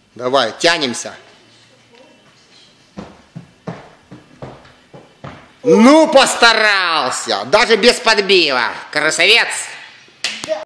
Давай, тянемся. Ну, постарался. Даже без подбива. Красавец.